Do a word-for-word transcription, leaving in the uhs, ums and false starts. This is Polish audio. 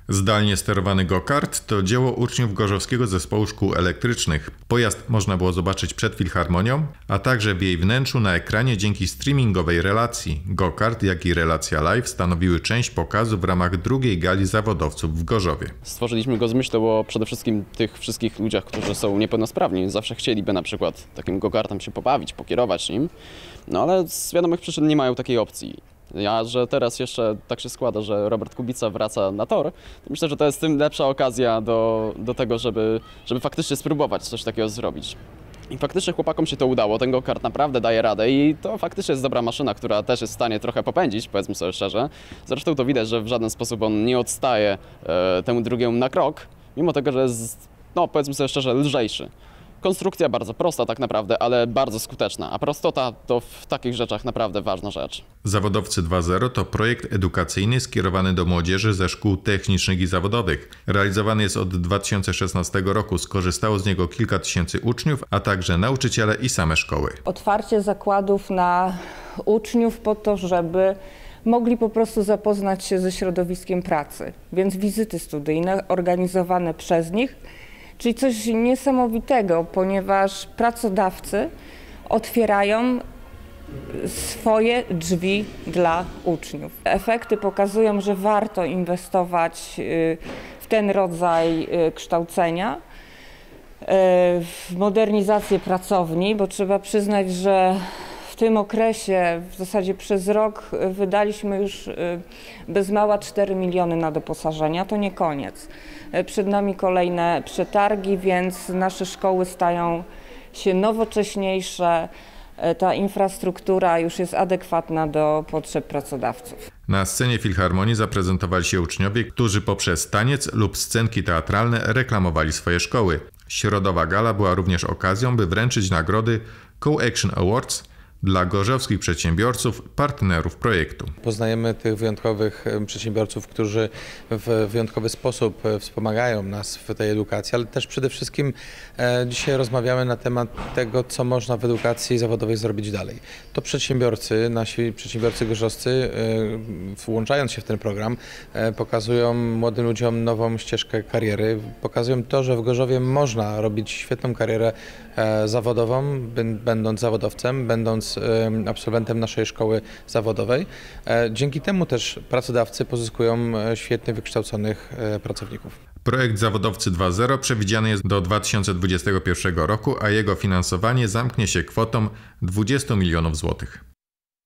Zdalnie sterowany go-kart to dzieło uczniów Gorzowskiego Zespołu Szkół Elektrycznych. Pojazd można było zobaczyć przed Filharmonią, a także w jej wnętrzu na ekranie dzięki streamingowej relacji. Go-kart, jak i relacja live stanowiły część pokazu w ramach drugiej gali zawodowców w Gorzowie. Stworzyliśmy go z myślą o przede wszystkim tych wszystkich ludziach, którzy są niepełnosprawni. Zawsze chcieliby na przykład takim go-kartem się pobawić, pokierować nim, no ale z wiadomych przyczyn nie mają takiej opcji. Ja, że teraz jeszcze tak się składa, że Robert Kubica wraca na tor, to myślę, że to jest tym lepsza okazja do, do tego, żeby, żeby faktycznie spróbować coś takiego zrobić. I faktycznie chłopakom się to udało, ten go-kart naprawdę daje radę i to faktycznie jest dobra maszyna, która też jest w stanie trochę popędzić, powiedzmy sobie szczerze. Zresztą to widać, że w żaden sposób on nie odstaje e, temu drugiemu na krok, mimo tego, że jest, no powiedzmy sobie szczerze, lżejszy. Konstrukcja bardzo prosta tak naprawdę, ale bardzo skuteczna, a prostota to w takich rzeczach naprawdę ważna rzecz. Zawodowcy dwa zero to projekt edukacyjny skierowany do młodzieży ze szkół technicznych i zawodowych. Realizowany jest od dwa tysiące szesnastego roku, skorzystało z niego kilka tysięcy uczniów, a także nauczyciele i same szkoły. Otwarcie zakładów na uczniów po to, żeby mogli po prostu zapoznać się ze środowiskiem pracy, więc wizyty studyjne organizowane przez nich. Czyli coś niesamowitego, ponieważ pracodawcy otwierają swoje drzwi dla uczniów. Efekty pokazują, że warto inwestować w ten rodzaj kształcenia, w modernizację pracowni, bo trzeba przyznać, że w tym okresie, w zasadzie przez rok, wydaliśmy już bez mała cztery miliony na doposażenia. To nie koniec. Przed nami kolejne przetargi, więc nasze szkoły stają się nowocześniejsze. Ta infrastruktura już jest adekwatna do potrzeb pracodawców. Na scenie Filharmonii zaprezentowali się uczniowie, którzy poprzez taniec lub scenki teatralne reklamowali swoje szkoły. Środowa gala była również okazją, by wręczyć nagrody Co-Action Awards dla gorzowskich przedsiębiorców, partnerów projektu. Poznajemy tych wyjątkowych przedsiębiorców, którzy w wyjątkowy sposób wspomagają nas w tej edukacji, ale też przede wszystkim dzisiaj rozmawiamy na temat tego, co można w edukacji zawodowej zrobić dalej. To przedsiębiorcy, nasi przedsiębiorcy gorzowscy, włączając się w ten program, pokazują młodym ludziom nową ścieżkę kariery, pokazują to, że w Gorzowie można robić świetną karierę zawodową, będąc zawodowcem, będąc absolwentem naszej szkoły zawodowej. Dzięki temu też pracodawcy pozyskują świetnie wykształconych pracowników. Projekt Zawodowcy dwa zero przewidziany jest do dwa tysiące dwudziestego pierwszego roku, a jego finansowanie zamknie się kwotą dwudziestu milionów złotych.